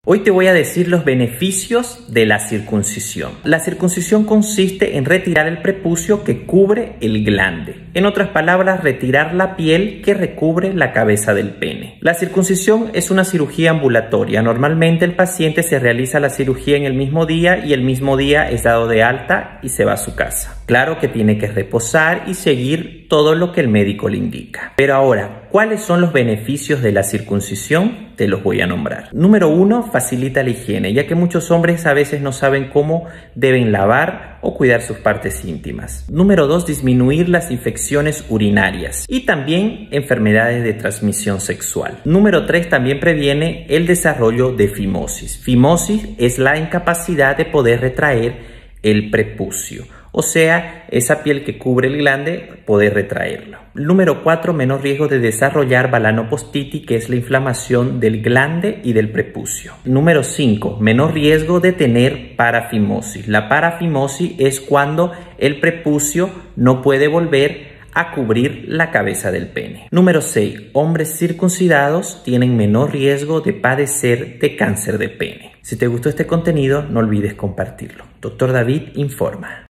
Hoy te voy a decir los beneficios de la circuncisión. La circuncisión consiste en retirar el prepucio que cubre el glande. En otras palabras, retirar la piel que recubre la cabeza del pene. La circuncisión es una cirugía ambulatoria. Normalmente el paciente se realiza la cirugía en el mismo día y el mismo día es dado de alta y se va a su casa. Claro que tiene que reposar y seguir todo lo que el médico le indica. Pero ahora, ¿cuáles son los beneficios de la circuncisión? Te los voy a nombrar. Número 1, facilita la higiene, ya que muchos hombres a veces no saben cómo deben lavar o cuidar sus partes íntimas. Número 2, disminuir las infecciones urinarias y también enfermedades de transmisión sexual. Número 3, también previene el desarrollo de fimosis. Fimosis es la incapacidad de poder retraer el prepucio. O sea, esa piel que cubre el glande, poder retraerlo. Número 4, menor riesgo de desarrollar balanopostitis, que es la inflamación del glande y del prepucio. Número 5, menor riesgo de tener parafimosis. La parafimosis es cuando el prepucio no puede volver a cubrir la cabeza del pene. Número 6, hombres circuncidados tienen menor riesgo de padecer de cáncer de pene. Si te gustó este contenido, no olvides compartirlo. Dr. David informa.